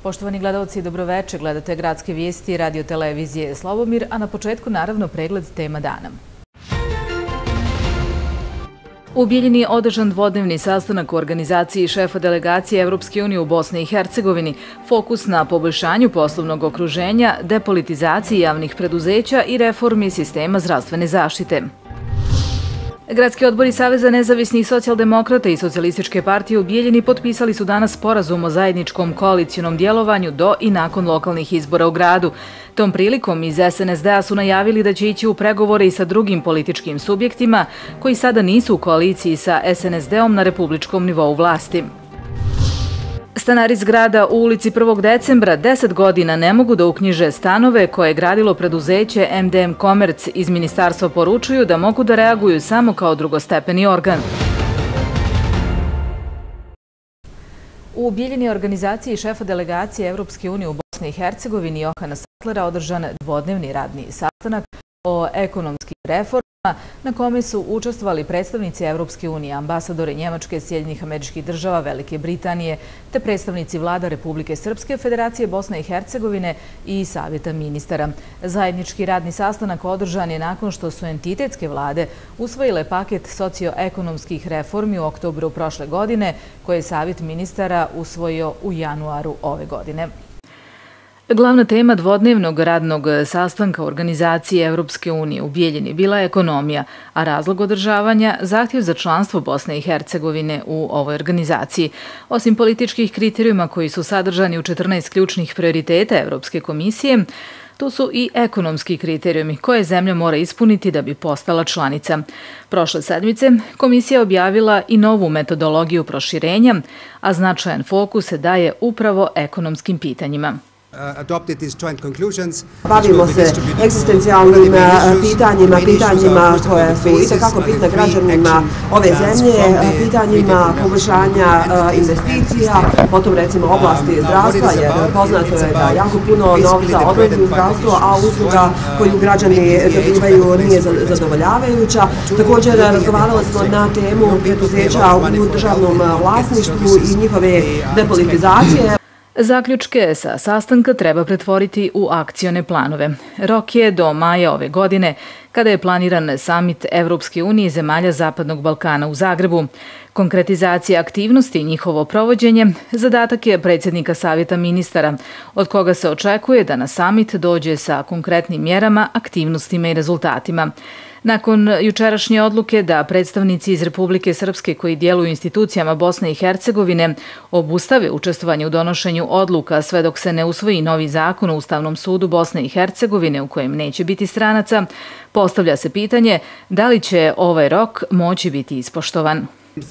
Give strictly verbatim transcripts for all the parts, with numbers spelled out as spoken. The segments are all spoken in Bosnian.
Poštovani gledalci, dobroveče, gledate Gradske vijesti radio televizije Slobomir, a na početku naravno pregled tema dana. U Bijeljini održan dvodnevni sastanak u organizaciji šefa delegacije Evropske unije u Bosni i Hercegovini, fokus na poboljšanju poslovnog okruženja, depolitizaciji javnih preduzeća i reformi sistema zdravstvene zaštite. Gradski odbori Saveza nezavisnih socijaldemokrata i Socijalističke partije u Bijeljini potpisali su danas sporazum o zajedničkom koalicionom djelovanju do i nakon lokalnih izbora u gradu. Tom prilikom iz S N S D-a su najavili da će ići u pregovore i sa drugim političkim subjektima koji sada nisu u koaliciji sa S N S D-om na republičkom nivou vlasti. Stanari zgrada u ulici prvog decembra deset godina ne mogu da uknjiže stanove koje je gradilo preduzeće M D M Komerc. Iz ministarstva poručuju da mogu da reaguju samo kao drugostepeni organ. U Bijeljini organizaciji šefa delegacije Evropske unije u Bosni i Hercegovini Johana Sattlera održan dvodnevni radni sastanak o ekonomskim reformama na kome su učestvovali predstavnici Evropske unije, ambasadori Njemačke, Sjedinjenih Američkih Država, Velike Britanije, te predstavnici vlada Republike Srpske, Federacije Bosne i Hercegovine i Savjeta ministara. Zajednički radni sastanak održan je nakon što su entitetske vlade usvojile paket socioekonomskih reformi u oktobru prošle godine, koje je Savjet ministara usvojio u januaru ove godine. Glavna tema dvodnevnog radnog sastanka organizacije Evropske unije u Bijeljini bila je ekonomija, a razlog održavanja zahtjev za članstvo Bosne i Hercegovine u ovoj organizaciji. Osim političkih kriterijuma koji su sadržani u četrnaest ključnih prioriteta Evropske komisije, tu su i ekonomski kriterijumi koje zemlja mora ispuniti da bi postala članica. Prošle sedmice komisija objavila i novu metodologiju proširenja, a značajan fokus se daje upravo ekonomskim pitanjima. Bavimo se egzistencijalnim pitanjima, pitanjima koja su itekako bitna građanima ove zemlje, pitanjima poboljšanja investicija, potom recimo oblasti zdravstva, jer poznato je da jako puno novca odlazi u zdravstvo, a usluga koju građani dobivaju nije zadovoljavajuća. Također razgovarali smo na temu preduzeća u državnom vlasništvu i njihove depolitizacije. Zaključke sa sastanka treba pretvoriti u akcione planove. Rok je do maja ove godine, kada je planiran samit Evropske unije i zemalja Zapadnog Balkana u Zagrebu. Konkretizacija aktivnosti i njihovo provođenje zadatak je predsjednika Savjeta ministara, od koga se očekuje da na samit dođe sa konkretnim mjerama, aktivnostima i rezultatima. Nakon jučerašnje odluke da predstavnici iz Republike Srpske koji djeluju u institucijama Bosne i Hercegovine obustave učestvovanje u donošenju odluka sve dok se ne usvoji novi zakon o Ustavnom sudu Bosne i Hercegovine u kojem neće biti stranaca, postavlja se pitanje da li će ovaj rok moći biti ispoštovan.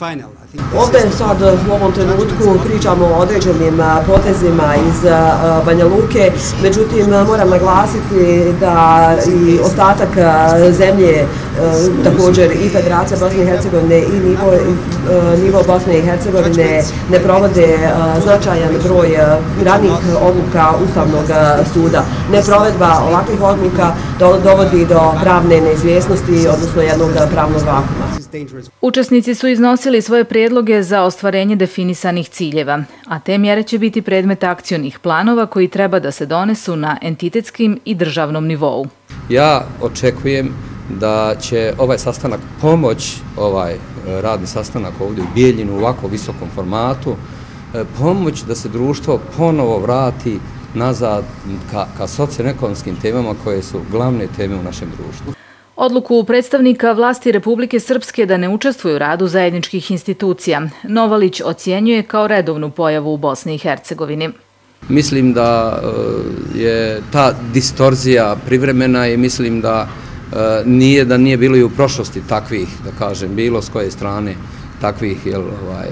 Ovdje sad u ovom trenutku pričamo o određenim potezima iz Banja Luke, međutim moram naglasiti da i ostatak zemlje, također i Federacija Bosne i Hercegovine i nivo, nivo Bosne i Hercegovine ne provode značajan broj ranih odluka Ustavnog suda. Neprovedba ovakvih odluka dovodi do pravne neizvjesnosti, odnosno jednog pravnog vakuma. Učesnici su iznosili svoje prijedloge za ostvarenje definisanih ciljeva, a te mjere će biti predmet akcionih planova koji treba da se donesu na entitetskim i državnom nivou. Ja očekujem da će ovaj sastanak pomoć, ovaj radni sastanak ovdje u Bijeljinu u ovako visokom formatu, pomoć da se društvo ponovo vrati nazad ka, ka socioekonomskim temama koje su glavne teme u našem društvu. Odluku predstavnika vlasti Republike Srpske da ne učestvuju u radu zajedničkih institucija Novalić ocjenjuje kao redovnu pojavu u Bosni i Hercegovini. Mislim da je ta distorzija privremena i mislim da nije da nije bilo i u prošlosti takvih, da kažem, bilo s koje strane takvih jel, ovaj,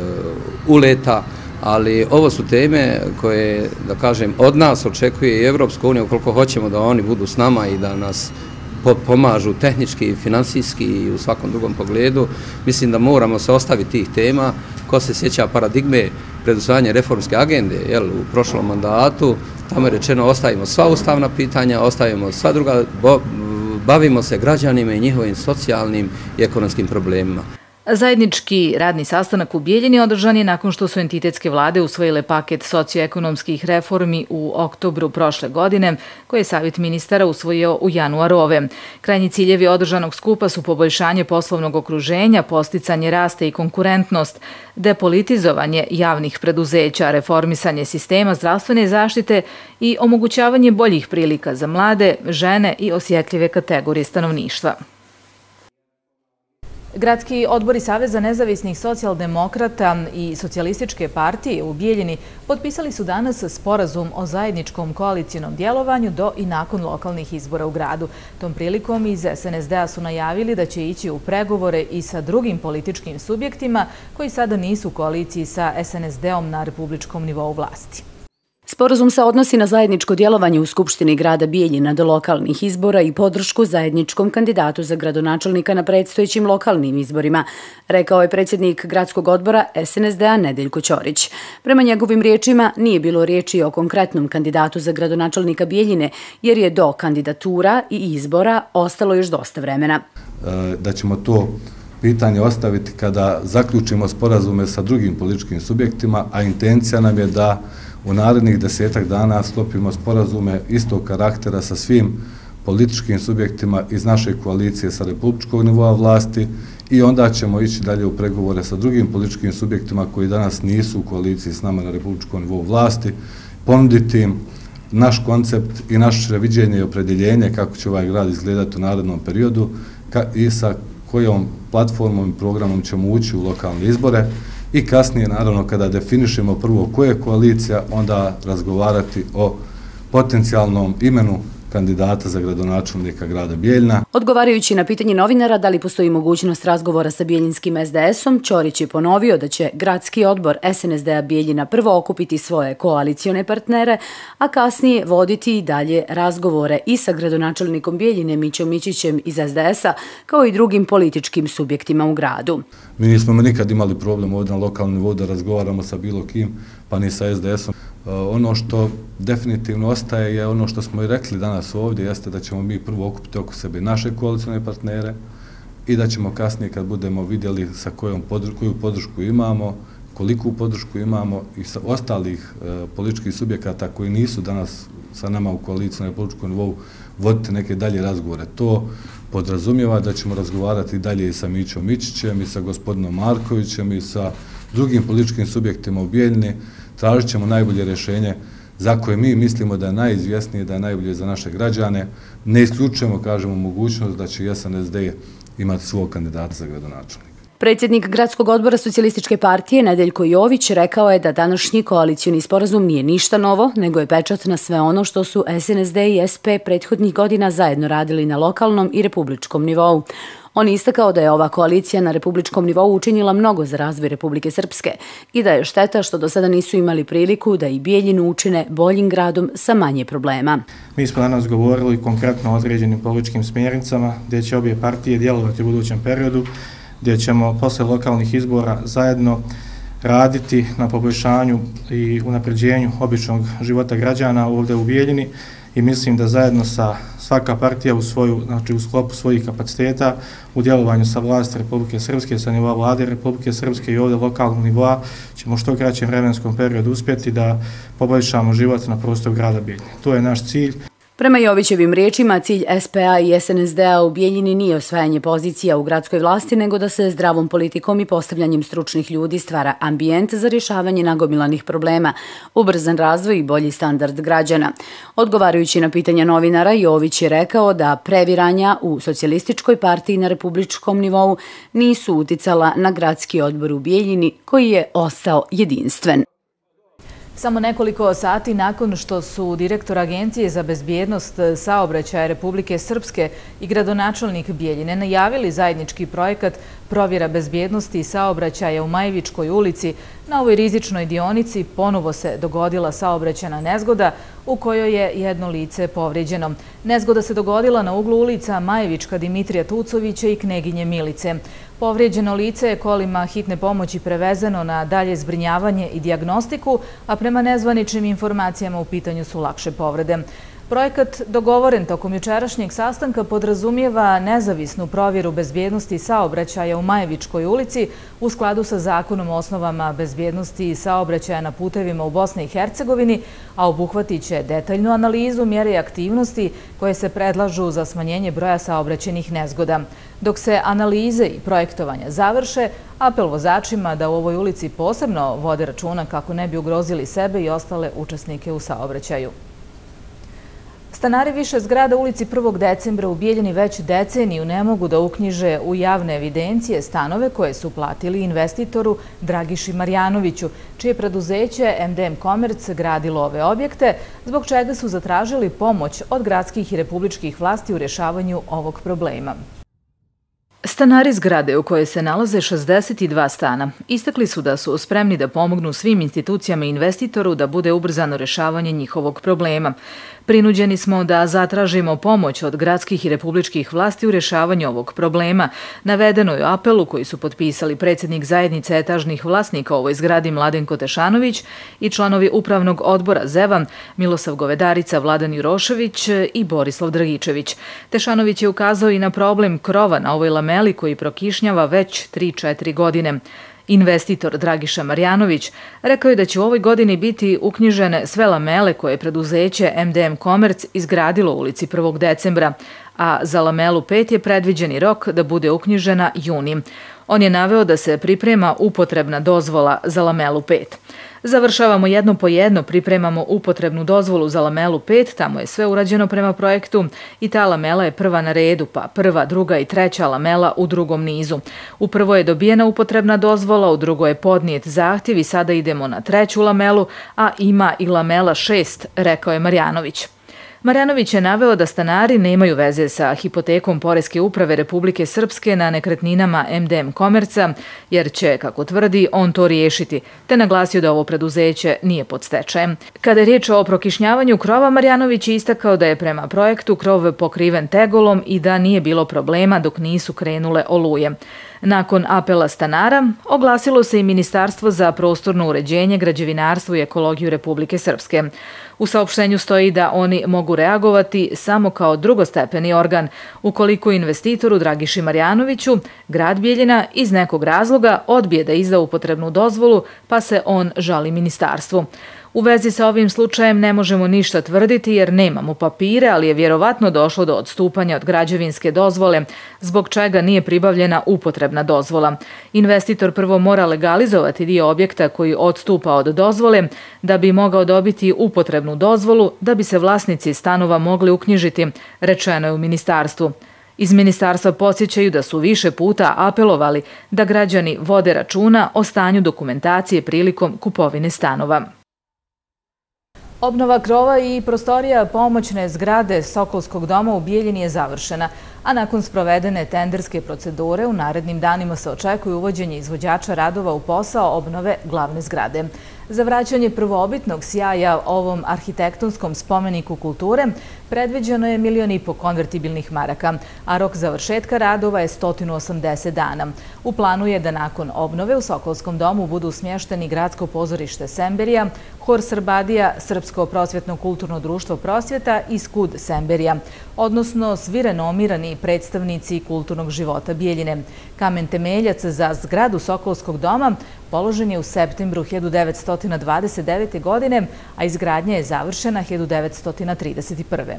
uleta, ali ovo su teme koje, da kažem, od nas očekuje i Evropska unija ukoliko hoćemo da oni budu s nama i da nas pomažu tehnički, finansijski i u svakom drugom pogledu. Mislim da moramo se ostaviti tih tema. Ko se sjeća paradigme pred usvajanje reformske agende jel, u prošlom mandatu, tamo je rečeno ostavimo sva ustavna pitanja, ostavimo sva druga, bo, bavimo se građanima i njihovim socijalnim i ekonomskim problemima. Zajednički radni sastanak u Bijeljini održan je nakon što su entitetske vlade usvojile paket socioekonomskih reformi u oktobru prošle godine, koje je Savjet ministara usvojio u januaru ove. Krajnji ciljevi održanog skupa su poboljšanje poslovnog okruženja, posticanje rasta i konkurentnost, depolitizovanje javnih preduzeća, reformisanje sistema zdravstvene zaštite i omogućavanje boljih prilika za mlade, žene i osjetljive kategorije stanovništva. Gradski odbori Saveza nezavisnih socijaldemokrata i Socijalističke partije u Bijeljini potpisali su danas sporazum o zajedničkom koalicionom djelovanju do i nakon lokalnih izbora u gradu. Tom prilikom iz S N S D-a su najavili da će ići u pregovore i sa drugim političkim subjektima koji sada nisu u koaliciji sa S N S D-om na republičkom nivou vlasti. Sporazum se odnosi na zajedničko djelovanje u Skupštini grada Bijeljina do lokalnih izbora i podršku zajedničkom kandidatu za gradonačelnika na predstojećim lokalnim izborima, rekao je predsjednik gradskog odbora S N S D-a Nedeljko Ćorić. Prema njegovim riječima nije bilo riječi o konkretnom kandidatu za gradonačelnika Bijeljine, jer je do kandidatura i izbora ostalo još dosta vremena. Da ćemo to pitanje ostaviti kada zaključimo sporazume sa drugim političkim subjektima, a intencija nam je da u narednih desetak dana sklopimo sporazume istog karaktera sa svim političkim subjektima iz naše koalicije sa republičkog nivoa vlasti i onda ćemo ići dalje u pregovore sa drugim političkim subjektima koji danas nisu u koaliciji s nama na republičkom nivou vlasti, ponuditi im naš koncept i naše viđenje i opredjeljenje kako će ovaj grad izgledati u narednom periodu i sa kojom platformom i programom ćemo ući u lokalne izbore. I kasnije, naravno, kada definišemo prvo koja je koalicija, onda razgovarati o potencijalnom imenu kandidata za gradonačelnika grada Bijeljina. Odgovarajući na pitanje novinara da li postoji mogućnost razgovora sa bijeljinskim S D S-om, Ćorić je ponovio da će gradski odbor S N S D-a Bijeljina prvo okupiti svoje koalicione partnere, a kasnije voditi i dalje razgovore i sa gradonačelnikom Bijeljine Mićom Mićićem iz S D S-a, kao i drugim političkim subjektima u gradu. Mi nismo nikad imali problem ovdje na lokalnom nivou da razgovaramo sa bilo kim, pa ni sa S D S-om. Ono što definitivno ostaje je ono što smo i rekli danas ovdje, jeste da ćemo mi prvo okupiti oko sebe naše koalicijne partnere i da ćemo kasnije, kad budemo vidjeli sa kojom podršku, koju podršku imamo, koliku podršku imamo i sa ostalih e, političkih subjekata koji nisu danas sa nama u koaliciji na političkom nivou, voditi neke dalje razgovore. To podrazumijeva da ćemo razgovarati dalje i sa Mićom Mićićem i sa gospodinom Markovićem i sa drugim političkim subjektima u Bijeljini. Tražit ćemo najbolje rješenje za koje mi mislimo da je najizvjesnije, da je najbolje za naše građane. Ne isključujemo, kažemo, mogućnost da će S N S D imati svog kandidata za gradonačelnika. Predsjednik gradskog odbora Socijalističke partije Nedeljko Jović rekao je da današnji koalicioni sporazum nije ništa novo, nego je pečat na sve ono što su S N S D i S P prethodnih godina zajedno radili na lokalnom i republičkom nivou. On je istakao da je ova koalicija na republičkom nivou učinila mnogo za razvoj Republike Srpske i da je šteta što do sada nisu imali priliku da i Bijeljinu učine boljim gradom sa manje problema. Mi smo danas govorili konkretno o određenim političkim smjernicama gdje će obje partije djelovati u budućem periodu, gdje ćemo posle lokalnih izbora zajedno raditi na poboljšanju i unapređenju običnog života građana ovdje u Bijeljini i mislim da zajedno sa svaka partija u svoju, znači u sklopu svojih kapaciteta u djelovanju sa vlasti Republike Srpske, sa nivoa vlade Republike Srpske i ovdje lokalnog nivoa ćemo što kraćem vremenskom periodu uspjeti da poboljšamo život na prostoru grada Bijeljine. To je naš cilj. Prema Jovićevim riječima, cilj S P A i S N S D-a u Bijeljini nije osvajanje pozicija u gradskoj vlasti, nego da se zdravom politikom i postavljanjem stručnih ljudi stvara ambijent za rješavanje nagomilanih problema, ubrzan razvoj i bolji standard građana. Odgovarajući na pitanja novinara, Jović je rekao da previranja u Socijalističkoj partiji na republičkom nivou nisu uticala na gradski odbor u Bijeljini, koji je ostao jedinstven. Samo nekoliko sati nakon što su direktor Agencije za bezbjednost saobraćaja Republike Srpske i gradonačelnik Bijeljine najavili zajednički projekat provjera bezbjednosti saobraćaja u Majevičkoj ulici, na ovoj rizičnoj dionici ponovo se dogodila saobraćajna nezgoda u kojoj je jedno lice povrijeđeno. Nezgoda se dogodila na uglu ulica Majevička Dimitrija Tucovića i Kneginje Milice. Povrijeđeno lice je kolima hitne pomoći prevezeno na dalje zbrinjavanje i dijagnostiku, a prema nezvaničnim informacijama u pitanju su lakše povrede. Projekat dogovoren tokom jučerašnjeg sastanka podrazumijeva nezavisnu provjeru bezbjednosti saobraćaja u Majevičkoj ulici u skladu sa zakonom o osnovama bezbjednosti saobraćaja na putevima u Bosni i Hercegovini, a obuhvatit će detaljnu analizu mjere i aktivnosti koje se predlažu za smanjenje broja saobraćajnih nezgoda. Dok se analize i projektovanja završe, apel vozačima da u ovoj ulici posebno vode računa kako ne bi ugrozili sebe i ostale učesnike u saobraćaju. Stanari više zgrada ulici prvog decembra u Bijeljini već deceniju ne mogu da uknjiže u javne evidencije stanove koje su platili investitoru Dragiši Marjanoviću, čije preduzeće M D M Komerc gradilo ove objekte, zbog čega su zatražili pomoć od gradskih i republičkih vlasti u rješavanju ovog problema. Stanari zgrade u kojoj se nalaze šezdeset dva stana istakli su da su spremni da pomognu svim institucijama i investitoru da bude ubrzano rješavanje njihovog problema. Prinuđeni smo da zatražimo pomoć od gradskih i republičkih vlasti u rješavanju ovog problema, navedeno je u apelu koji su potpisali predsjednik zajednice etažnih vlasnika u ovoj zgradi Mladenko Tešanović i članovi upravnog odbora Zevan, Milosav Govedarica, Vladan Jurošević i Borislav Dragičević. Tešanović je ukazao i na problem krova na ovoj lameli koji prokišnjava već tri četiri godine. Investitor Dragiša Marjanović rekao je da će u ovoj godini biti uknjižene sve lamele koje je preduzeće M D M Komerc izgradilo u ulici prvog decembra, a za lamelu pet je predviđeni rok da bude uknjižena juni. On je naveo da se priprema upotrebna dozvola za lamelu pet. Završavamo jedno po jedno, pripremamo upotrebnu dozvolu za lamelu pet, tamo je sve urađeno prema projektu i ta lamela je prva na redu, pa prva, druga i treća lamela u drugom nizu. U prvo je dobijena upotrebna dozvola, u drugo je podnijet zahtjev i sada idemo na treću lamelu, a ima i lamela šest, rekao je Marjanović. Marjanović je naveo da stanari nemaju veze sa hipotekom Poreske uprave Republike Srpske na nekretninama M D M Komerca, jer će, kako tvrdi, on to riješiti, te naglasio da ovo preduzeće nije pod stečajem. Kada je riječ o prokišnjavanju krova, Marjanović je istakao da je prema projektu krov pokriven tegolom i da nije bilo problema dok nisu krenule oluje. Nakon apela stanara, oglasilo se i Ministarstvo za prostorno uređenje, građevinarstvo i ekologiju Republike Srpske. U saopštenju stoji da oni mogu reagovati samo kao drugostepeni organ ukoliko investitoru Dragiši Marjanoviću grad Bijeljina iz nekog razloga odbije da izda upotrebnu dozvolu, pa se on žali ministarstvu. U vezi sa ovim slučajem ne možemo ništa tvrditi jer nemamo papire, ali je vjerovatno došlo do odstupanja od građevinske dozvole, zbog čega nije pribavljena upotrebna dozvola. Investitor prvo mora legalizovati dio objekta koji odstupa od dozvole da bi mogao dobiti upotrebnu dozvolu da bi se vlasnici stanova mogli uknjižiti, rečeno je u ministarstvu. Iz ministarstva podsjećaju da su više puta apelovali da građani vode računa o stanju dokumentacije prilikom kupovine stanova. Obnova krova i prostorija pomoćne zgrade Sokolskog doma u Bijeljini je završena, a nakon sprovedene tenderske procedure u narednim danima se očekuje uvođenje izvođača radova u posao obnove glavne zgrade. Za vraćanje prvobitnog sjaja ovom arhitektonskom spomeniku kulture predviđeno je milion i po konvertibilnih maraka, a rok završetka radova je sto osamdeset dana. U planu je da nakon obnove u Sokolskom domu budu smješteni Gradsko pozorište Semberija, Hor Srbadija, Srpsko prosvjetno-kulturno društvo prosvjeta i Skud Semberija, odnosno svi renomirani predstavnici kulturnog života Bijeljine. Kamen temeljac za zgradu Sokolskog doma položen je u septembru hiljadu devetsto dvadeset devete. godine, a izgradnja je završena hiljadu devetsto trideset prve.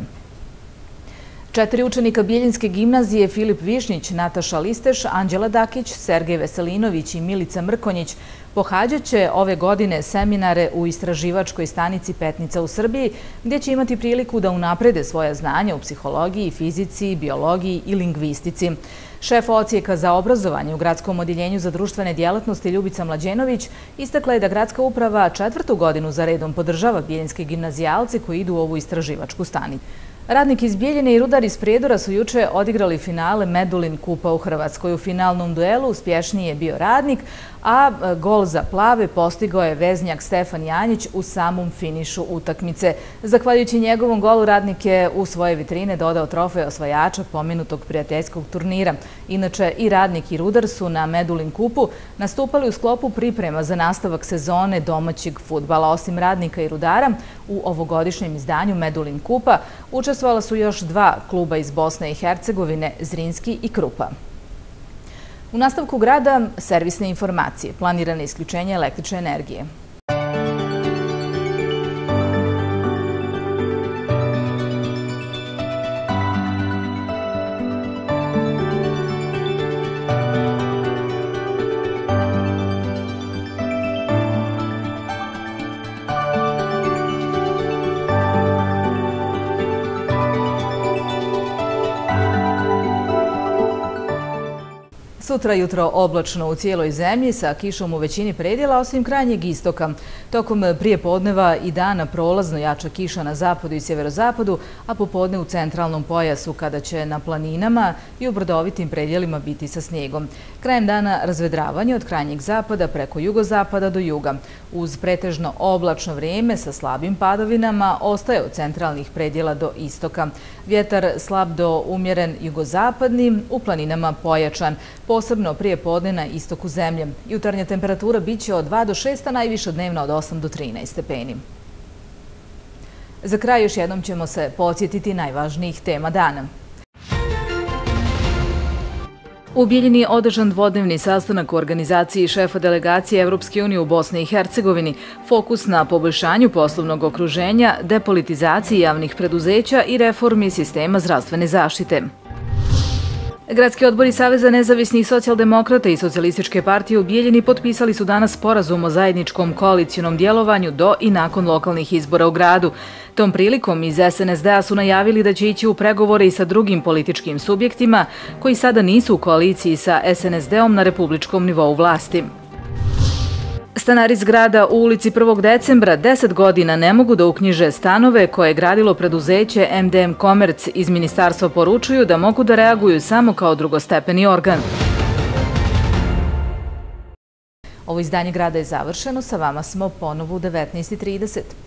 Četiri učenika Bijeljinske gimnazije Filip Višnjić, Nataša Listeš, Anđela Dakić, Sergej Veselinović i Milica Mrkonjić pohađat će ove godine seminare u istraživačkoj stanici Petnica u Srbiji, gdje će imati priliku da unaprede svoja znanja u psihologiji, fizici, biologiji i lingvistici. Šef odsjeka za obrazovanje u Gradskom odjeljenju za društvene djelatnosti Ljubica Mlađenović istakla je da Gradska uprava četvrtu godinu za redom podržava bijeljinske gimnazijalce koji idu u ovu istraživačku stanicu. Radnik iz Bijeljine i rudar iz Prijedora su juče odigrali finale Medulin kupa u Hrvatskoj. U finalnom duelu uspješniji je bio Radnik, a gol za plave postigao je veznjak Stefan Janjić u samom finišu utakmice. Zahvaljujući njegovom golu, Radnik je u svoje vitrine dodao trofej osvajača pomenutog prijateljskog turnira. Inače, i Radnik i Rudar su na Medulin kupu nastupali u sklopu priprema za nastavak sezone domaćeg fudbala. Osim Radnika i Rudara, u ovogodišnjem izdanju Medulin kupa učestvovala su još dva kluba iz Bosne i Hercegovine, Zrinski i Krupa. U nastavku grada servisne informacije, planirane isključenje električne energije. Sutra jutro oblačno u cijeloj zemlji sa kišom u većini predjela, osim krajnjeg istoka. Tokom prijepodneva i dana prolazno jača kiša na zapadu i sjeverozapadu, a popodne u centralnom pojasu, kada će na planinama i u brdovitim predjelima biti sa snijegom. Krajem dana razvedravanje od krajnjeg zapada preko jugozapada do juga. Uz pretežno oblačno vrijeme sa slabim padovinama ostaje od centralnih predjela do istoka. Vjetar slab do umjeren jugozapadni, u planinama pojačan, posebno prije podne na istoku zemlje. Jutarnja temperatura biće od dva do šest, a najviša dnevna od osam do trinaest stepeni. Za kraj još jednom ćemo se podsjetiti najvažnijih tema dana. U Bijeljini je održan dvodnevni sastanak u organizaciji šefa delegacije Evropske unije u Bosni i Hercegovini, fokus na poboljšanju poslovnog okruženja, depolitizaciji javnih preduzeća i reformi sistema zdravstvene zaštite. Gradski odbori Saveza nezavisnih socijaldemokrata i Socijalističke partije u Bijeljini potpisali su danas sporazum o zajedničkom koalicionom djelovanju do i nakon lokalnih izbora u gradu. Tom prilikom iz S N S D-a su najavili da će ići u pregovore i sa drugim političkim subjektima koji sada nisu u koaliciji sa S N S D-om na republičkom nivou vlasti. Stanari zgrada u ulici prvog decembra deset godina ne mogu da uknjiže stanove koje je gradilo preduzeće M D M Komerc. Iz ministarstva poručuju da mogu da reaguju samo kao drugostepeni organ. Ovo izdanje grada je završeno. Sa vama smo ponovo u devetnaest i trideset.